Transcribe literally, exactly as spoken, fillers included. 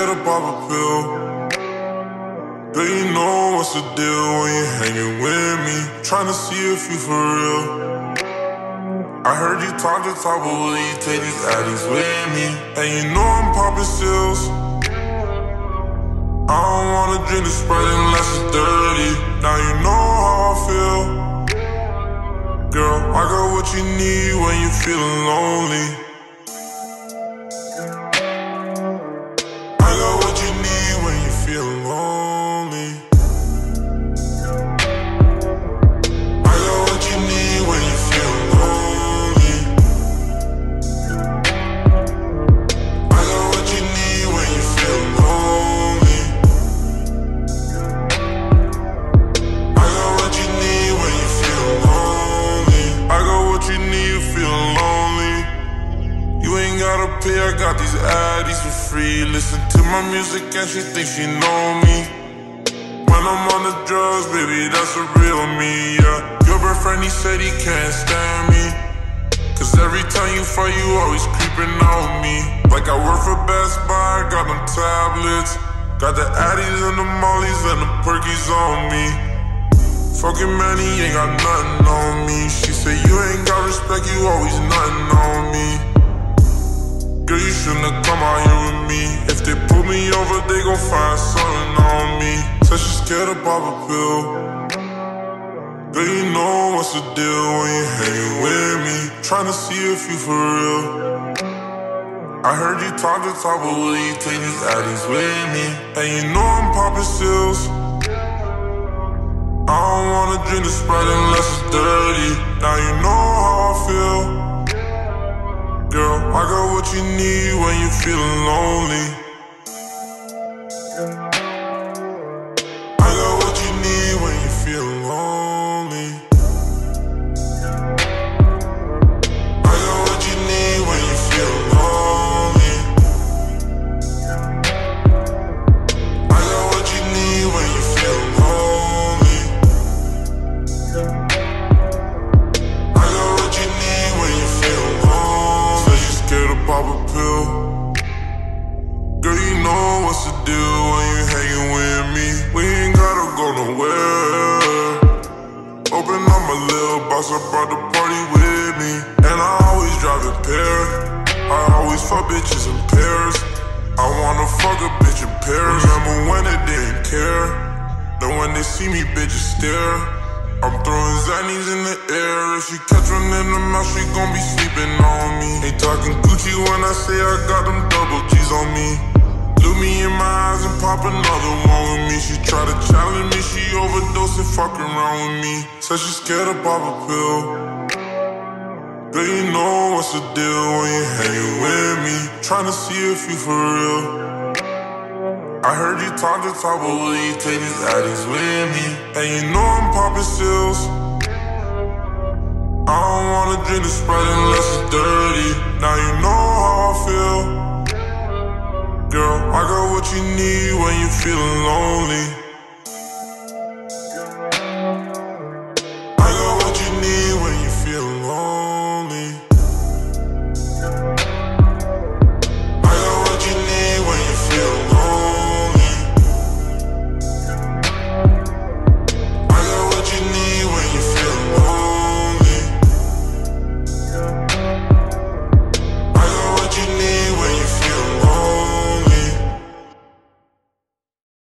scared to pop a pill. Girl, you know what's the deal when you hanging with me, tryna see if you for real. I heard you talk to talk, but will you take these addies with me? And you know I'm popping pills. I don't wanna drink the Sprite unless it's dirty. Now you know how I feel. Girl, I got what you need when you feeling lonely. I got what you need when you feeling lonely. I got what you need when you feeling lonely. I got what you need when you feeling lonely. I got what you need when you feeling lonely. I got what you need, you feeling lonely. You ain't gotta pay, I got these addies for free. Listen to my music and she thinks she know me. When I'm on the drugs, baby, that's a real me, yeah. Your boyfriend, he said he can't stand me, cause every time you fight, you always creeping on me. Like I work for Best Buy, got them tablets, got the addies and the mollies and the perkies on me. Fucking man, he ain't got nothing on me. She said you ain't got respect, you always nothing on me. Girl, you shouldn't have come out here with me. If they pull me over, they gon' find something on me. Said she scared to pop a pill. Girl, you know what's the deal when you hanging with me, tryna see if you for real. I heard you talk to talk, but will you take these addies with me? And you know I'm popping pills. I don't wanna drink the Sprite unless it's dirty. Now you know how I feel. Girl, I got what you need when you feeling lonely. I got what you need when you feeling lonely. I got what you need when you feeling lonely. I got what you need when you feeling lonely. I got what you need when you feeling lonely. Scared to pop a pill. Girl, you know what's the deal when you hanging with me. We ain't gotta go nowhere. Open up my little box, I brought the party with me. And I always drive in pair. I always fuck bitches in pairs. I wanna fuck a bitch in pairs. Remember when they didn't care? Then when they see me, bitches stare. I'm throwing zannies in the air. If she catch one in the mouth, she gon' be sleeping on me. Ain't talking Gucci when I say I got them double G's on me. Look me in my eyes and pop another one with me. She try to challenge me, she overdose and fuck around with me. Said she scared to pop a pill. Girl, you know what's the deal when you hanging with me, tryna see if you for real. I heard you talk to talk, but will you take these addies with me? And you know I'm popping pills. I don't wanna drink the Sprite unless it's dirty. Now you know how I feel. Girl, I got what you need when you feeling lonely.